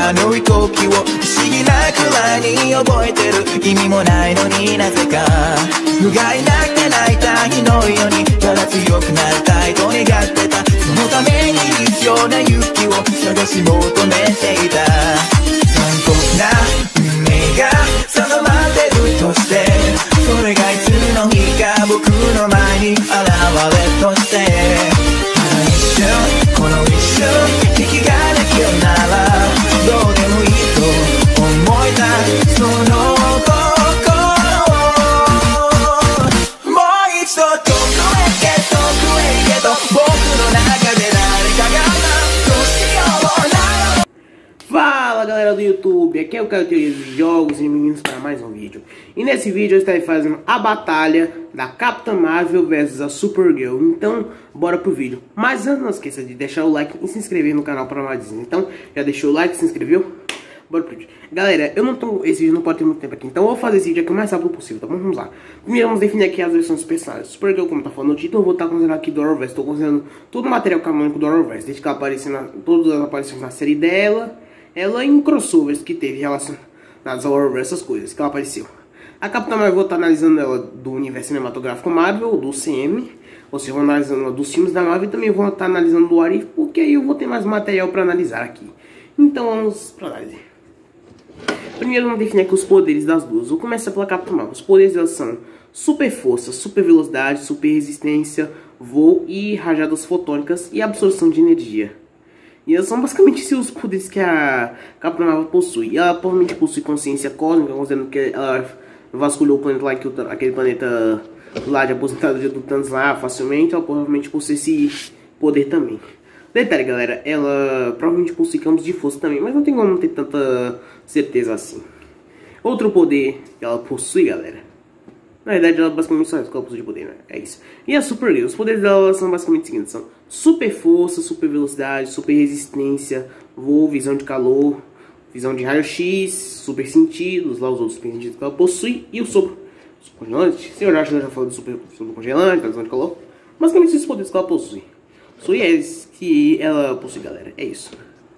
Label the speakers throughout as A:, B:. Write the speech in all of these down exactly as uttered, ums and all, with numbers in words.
A: あの飛行機を不思議なくらいに覚えてる。意味もないのになぜか不甲斐なくて泣いた日のようにただ強くなりたいと願ってた。そのために必要な勇気を探し求めていた。残酷な運命が定まってるとして、それがいつの日か僕の前に現れとして、ただ一瞬この一瞬息ができるならどうでもいいと思えたその心をもう一度遠くへ行け遠くへ行けと僕の中で誰かがどうしようなの。
B: Fala galera do YouTube, aqui é o Caio Teorias de Jogos e bem-vindos para mais um vídeo. E nesse vídeo eu estarei fazendo a batalha da Capitã Marvel versus a Supergirl. Então, bora pro vídeo. Mas antes, não esqueça de deixar o like e se inscrever no canal para mais vídeos. Então, já deixou o like, se inscreveu? Bora pro vídeo. Galera, eu não tô, esse vídeo não pode ter muito tempo aqui, então eu vou fazer esse vídeo aqui o mais rápido possível, tá bom? Vamos lá. Primeiro vamos definir aqui as versões dos personagens. Supergirl, como tá falando no título, eu vou estar considerando aqui do Arrowverse. Estou considerando todo o material canônico do Arrowverse, desde que ela apareceu na, todas as aparições na série dela, ela em crossovers que teve relacionados ao Arrowverse, essas coisas que ela apareceu. A Capitã Marvel, eu vou estar analisando ela do universo cinematográfico Marvel, do C M, ou seja, eu vou analisando ela dos filmes da Marvel e também vou estar analisando do What If, porque aí eu vou ter mais material para analisar aqui. Então vamos para análise. Primeiro vamos definir aqui os poderes das duas. Vou começar pela Capitã Marvel. Os poderes delas são super força, super velocidade, super resistência, voo e rajadas fotônicas e absorção de energia. E elas são basicamente os poderes que a Capitã Marvel possui. Ela provavelmente possui consciência cósmica, considerando que ela vasculhou o planeta lá, que o, aquele planeta lá de aposentadoria do Thanos lá facilmente. Ela provavelmente possui esse poder também. Detalhe, galera, ela provavelmente possui campos de força também, mas não tem como ter tanta certeza assim. Outro poder que ela possui, galera, na verdade ela basicamente só é campos de poder, né? É isso. E a Supergirl, os poderes dela são basicamente os seguintes: são super força, super velocidade, super resistência, voo, visão de calor, visão de raio-x, super sentidos, lá os outros super sentidos que ela possui, e o sopro, sopro congelante. Se eu já, já falou do super, super congelante, visão de calor, basicamente esses poderes que ela possui. Possui esses que ela possui, galera. É isso.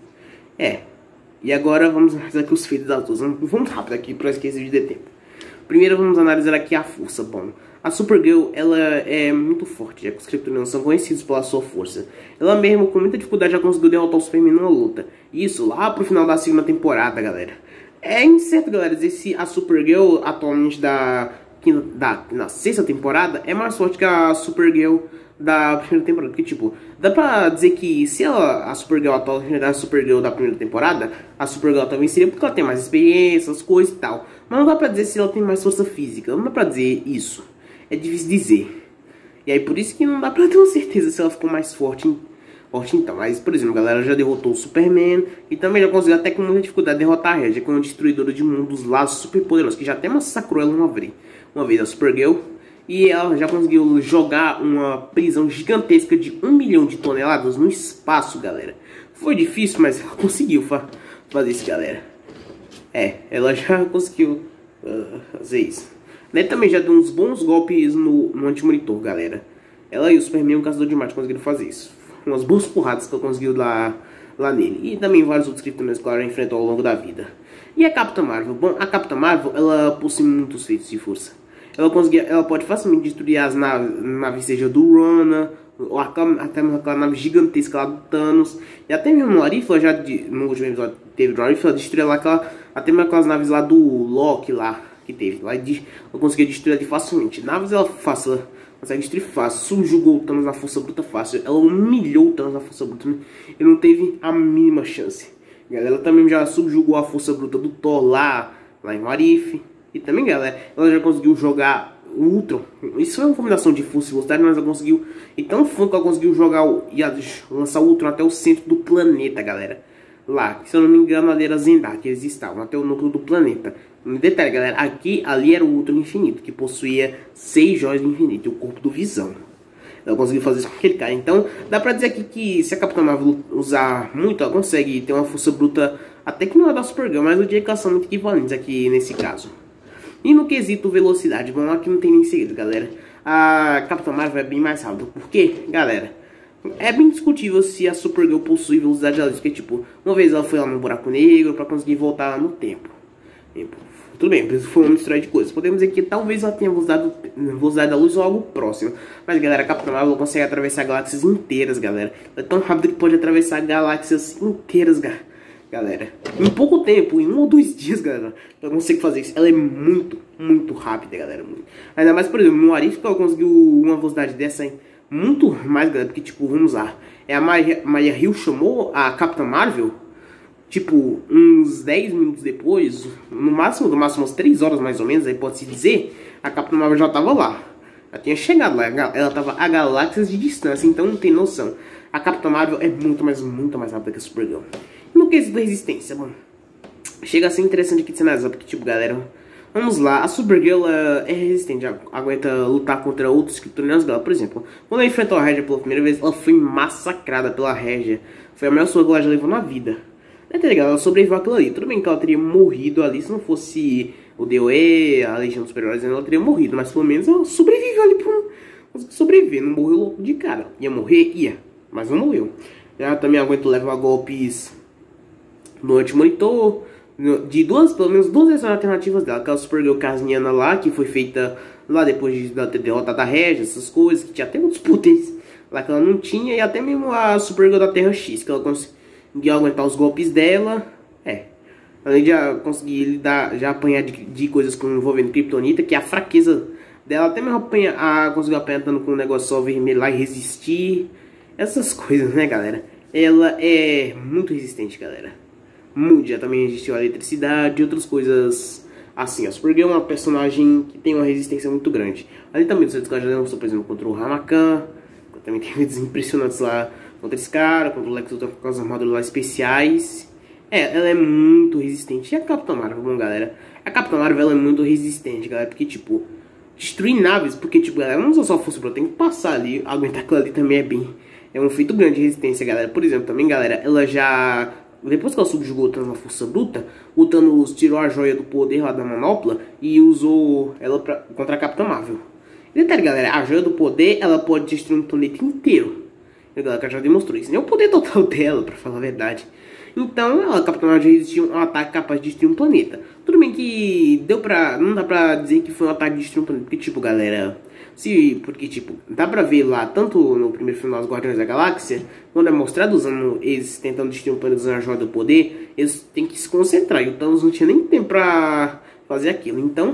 B: É. E agora vamos analisar aqui os feitos das duas. Vamos rápido aqui para esquecer de ter tempo. Primeiro vamos analisar aqui a força. Bom, a Supergirl, ela é muito forte, já que os kryptonianos são conhecidos pela sua força. Ela mesmo, com muita dificuldade, já conseguiu derrotar o Superman numa luta. Isso lá pro final da segunda temporada, galera. É incerto, galera, dizer se a Supergirl atualmente da, da na sexta temporada é mais forte que a Supergirl da primeira temporada, porque tipo, dá pra dizer que se ela, a Supergirl atual da Supergirl da primeira temporada, a Supergirl também seria porque ela tem mais experiência, as coisas e tal, mas não dá pra dizer se ela tem mais força física, não dá pra dizer isso, é difícil dizer, e aí por isso que não dá pra ter uma certeza se ela ficou mais forte, forte então. Mas por exemplo, a galera já derrotou o Superman e também já conseguiu até com muita dificuldade derrotar a Red, que é uma destruidora de mundos lá super poderosa, que já até massacrou ela uma vez, uma vez a Supergirl. E ela já conseguiu jogar uma prisão gigantesca de um milhão de toneladas no espaço, galera. Foi difícil, mas ela conseguiu fa fazer isso, galera. É, ela já conseguiu uh, fazer isso. Ela também já deu uns bons golpes no, no anti-monitor, galera. Ela e o Superman, o Caçador de Marte, conseguiram fazer isso. Umas boas porradas que ela conseguiu lá, lá nele. E também vários outros kryptonianos que ela já enfrentou ao longo da vida. E a Capitã Marvel? Bom, a Capitã Marvel, ela possui muitos feitos de força. Ela, conseguia, ela pode facilmente destruir as naves, naves seja do Rana, ou aquela, até mesmo aquela nave gigantesca lá do Thanos. E até mesmo no Arif, já no último episódio teve do Arif, ela destruiu lá aquela, até mesmo aquelas naves lá do Loki lá, que teve. Lá, ela conseguia destruir ali facilmente. Naves ela fácil, ela consegue destruir fácil. Subjugou o Thanos na força bruta fácil. Ela humilhou o Thanos na força bruta e não teve a mínima chance. Ela também já subjugou a força bruta do Thor lá, lá em Arif. E também, galera, ela já conseguiu jogar o Ultron. Isso é uma combinação de força e velocidade, mas ela conseguiu. Então foi que ela conseguiu jogar o, e lançar o Ultron até o centro do planeta, galera. Lá, se eu não me engano, ali era Zendar, que eles estavam, até o núcleo do planeta. Um detalhe, galera, aqui, ali era o Ultron Infinito, que possuía seis joias do infinito e o corpo do Visão. Ela conseguiu fazer isso com aquele cara. Então, dá pra dizer aqui que se a Capitã Marvel usar muito, ela consegue ter uma força bruta, até que não é da Supergirl, mas eu diria que elas são muito equivalentes aqui nesse caso. E no quesito velocidade, bom, aqui não tem nem segredo, galera. A Capitã Marvel é bem mais rápida. Por quê, galera? É bem discutível se a Supergirl possui velocidade da luz, porque tipo, uma vez ela foi lá no buraco negro pra conseguir voltar no tempo. Tipo, tudo bem, foi uma mistura de coisas. Podemos dizer que talvez ela tenha velocidade, velocidade da luz ou algo próximo. Mas galera, a Capitã Marvel consegue atravessar galáxias inteiras, galera. É tão rápido que pode atravessar galáxias inteiras, galera. Em pouco tempo, em um ou dois dias, galera, ela consegue fazer isso. Ela é muito, muito rápida, galera. Ainda mais, por exemplo, no Arif, ela conseguiu uma velocidade dessa aí. Muito mais, galera, porque, tipo, vamos lá. É a Maria, Maria Hill chamou a Capitã Marvel, tipo, uns dez minutos depois, no máximo, no máximo umas três horas mais ou menos, aí pode-se dizer, a Capitã Marvel já tava lá. Já tinha chegado lá, ela tava a galáxias de distância, então não tem noção. A Capitã Marvel é muito mais, muito mais rápida que a Supergirl. E no quesito da resistência, mano, chega a ser interessante aqui de cenário, porque, tipo, galera, vamos lá, a Supergirl ela é resistente, aguenta lutar contra outros kryptonianos dela. Por exemplo, quando ela enfrentou a Régia pela primeira vez, ela foi massacrada pela Régia. Foi a maior surra que ela já levou na vida. É, tá ligado? Ela sobreviveu aquilo ali. Tudo bem que ela teria morrido ali se não fosse o D O E, a Legião dos Super-Heróis, ela teria morrido. Mas pelo menos ela sobreviveu ali por um... sobreviver, não morreu louco de cara. Ia morrer? Ia, mas não morreu. Ela também aguenta levar golpes no anti-monitor. De duas, pelo menos duas versões alternativas dela. Aquela Supergirl casniana lá, que foi feita lá depois de ter derrotado a Régia, essas coisas, que tinha até outros poderes lá que ela não tinha. E até mesmo a Supergirl da Terra X, que ela conseguiu aguentar os golpes dela. É, além de já conseguir lidar, já apanhar de, de coisas com, envolvendo Kryptonita, que é a fraqueza dela. Até mesmo apanha, a, conseguiu apanhar dando com um negócio só vermelho lá e resistir. Essas coisas, né, galera? Ela é muito resistente, galera. Muito, já também existiu a eletricidade e outras coisas assim. A Supergirl é uma personagem que tem uma resistência muito grande. Ali também, você já demonstrou, por exemplo, contra o Ramakan. Também tem vídeos impressionantes lá contra esse cara, contra o Lex Luthor com as armaduras lá especiais. É, ela é muito resistente. E a Capitã Marvel, bom, galera? A Capitã Marvel ela é muito resistente, galera. Porque, tipo, destruir naves, porque, tipo, ela não usa só força bruta, tem que passar ali. Aguentar aquilo ali também é bem... É um feito grande de resistência, galera. Por exemplo, também, galera, ela já... Depois que ela subjugou o Thanos na força bruta, o Thanos tirou a joia do poder lá da manopla e usou ela pra, contra a Capitã Marvel. E detalhe, galera, a joia do poder, ela pode destruir um planeta inteiro. E a galera já demonstrou isso. Nem o poder total dela, pra falar a verdade. Então, a Capitã Marvel já resistiu a um ataque capaz de destruir um planeta. Tudo bem que deu pra... Não dá pra dizer que foi um ataque de destruir um planeta. Porque, tipo, galera... Se, porque, tipo, dá pra ver lá, tanto no primeiro filme dos Guardiões da Galáxia, quando é mostrado usando eles tentando destruir um planeta usando a joia do poder, eles têm que se concentrar. E o Thanos não tinha nem tempo pra fazer aquilo. Então,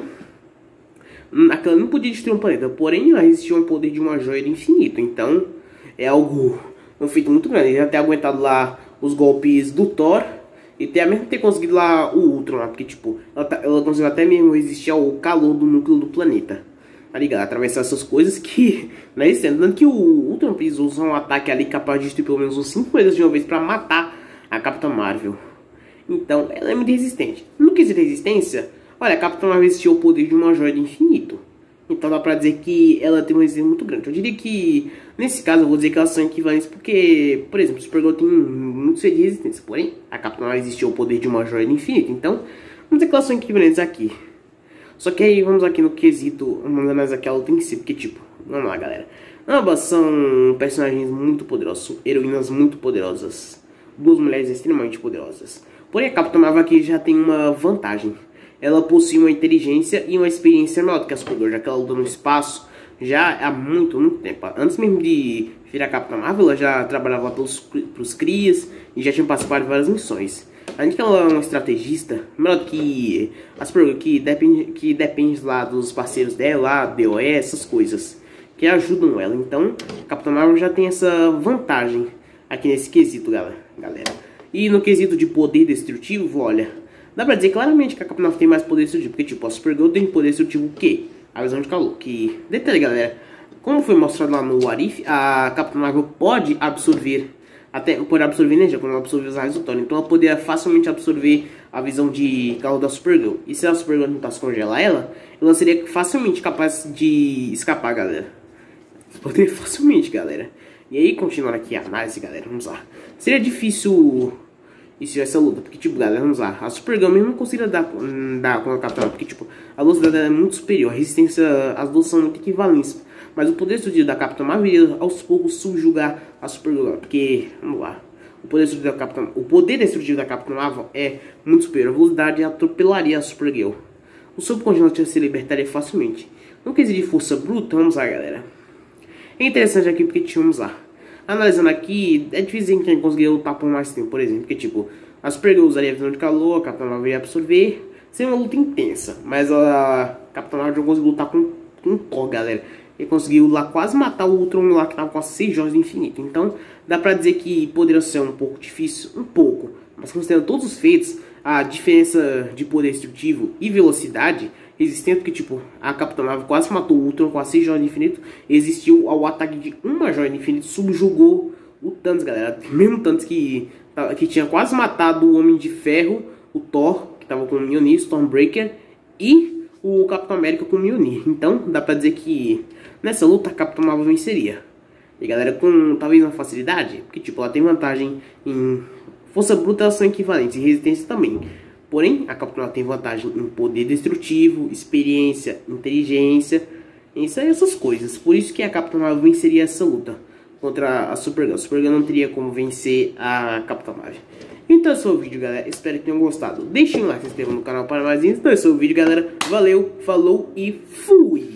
B: aquela não podia destruir um planeta. Porém, ela resistiu ao poder de uma joia do infinito. Então, é algo, um feito muito grande. Ele já ter aguentado lá os golpes do Thor e até mesmo ter conseguido lá o Ultron lá. Porque, tipo, ela, tá, ela conseguiu até mesmo resistir ao calor do núcleo do planeta. Tá ligado? Atravessar essas coisas que... Não é isso, tanto que o Ultron precisou usar um ataque ali capaz de destruir pelo menos uns cinco coisas de uma vez pra matar a Capitã Marvel. Então, ela é muito resistente. No quesito de resistência, olha, a Capitã Marvel resistiu ao poder de uma joia de infinito. Então dá pra dizer que ela tem uma resistência muito grande. Eu diria que, nesse caso, eu vou dizer que elas são equivalentes porque, por exemplo, o Supergirl tem muito de resistência. Porém, a Capitã Marvel resistiu ao poder de uma joia de infinito. Então, vamos dizer que elas são equivalentes aqui. Só que aí vamos aqui no quesito, vamos analisar aqui a luta em si, porque tipo, vamos lá, galera. Ambas são personagens muito poderosos, heroínas muito poderosas, duas mulheres extremamente poderosas. Porém a Capitã Marvel aqui já tem uma vantagem. Ela possui uma inteligência e uma experiência maior do que a Supergirl, já que ela luta no espaço já há muito, muito tempo. Antes mesmo de virar Capitã Marvel, ela já trabalhava pelos, pelos Crias e já tinha participado de várias missões. Além de que ela é uma estrategista, melhor do que as que depende, que depende lá dos parceiros dela, D O E, essas coisas, que ajudam ela. Então, a Capitã Marvel já tem essa vantagem aqui nesse quesito, galera. E no quesito de poder destrutivo, olha, dá pra dizer claramente que a Capitã Marvel tem mais poder destrutivo, porque tipo, a Supergirl tem poder destrutivo o quê? A visão de calor, que... Detalhe, galera, como foi mostrado lá no Arif, a Capitã Marvel pode absorver... Até pode absorver energia quando ela absorver os raios do Thor. Então ela poderia facilmente absorver a visão de calor da Supergirl. E se a Supergirl tentasse congelar ela, ela seria facilmente capaz de escapar, galera. Poderia facilmente, galera. E aí, continuando aqui a análise, galera, vamos lá. Seria difícil isso essa luta. Porque, tipo, galera, vamos lá. A Supergirl mesmo não conseguiria dar, dar com a Capitã Marvel. Porque, tipo, a velocidade dela é muito superior. A resistência, as duas são muito equivalentes. Mas o poder destrutivo da Capitã Marvel iria, aos poucos, subjugar a Supergirl. Porque, vamos lá. O poder destrutivo da Capitã, o poder destrutivo da Capitã Marvel é muito superior. A velocidade atropelaria a Supergirl. O subcontinente se libertaria facilmente. No quesito de força bruta, vamos lá, galera. É interessante aqui porque tínhamos lá. Analisando aqui, é difícil quem conseguir lutar por mais tempo, por exemplo. Porque, tipo, a Supergirl usaria a visão de calor, a Capitã Marvel ia absorver. Seria uma luta intensa. Mas a Capitã Marvel não conseguiu lutar com, com Thor, galera. Ele conseguiu lá quase matar o Ultron lá que tava com as seis joias do infinito. Então, dá pra dizer que poderia ser um pouco difícil, um pouco. Mas considerando todos os feitos, a diferença de poder destrutivo e velocidade existente, porque tipo, a Capitã Marvel quase matou o Ultron com as seis joias do infinito, existiu ao ataque de uma joia do infinito, subjugou o Thanos, galera. Mesmo Thanos que, que tinha quase matado o Homem de Ferro, o Thor, que tava com o Mjolnir, Stormbreaker, e o Capitão América com o Mjolnir. Então, dá pra dizer que nessa luta a Capitã Marvel venceria. E galera, com talvez uma facilidade, porque tipo, ela tem vantagem em força bruta, elas são equivalentes, e resistência também. Porém, a Capitã Marvel tem vantagem em poder destrutivo, experiência, inteligência, isso aí, essas coisas. Por isso que a Capitã Marvel venceria essa luta contra a Supergirl. A Supergirl não teria como vencer a Capitã Marvel. Então esse foi o vídeo, galera. Espero que tenham gostado. Deixem um like, se inscrevam no canal para mais vídeos. Então esse foi o vídeo, galera. Valeu, falou e fui!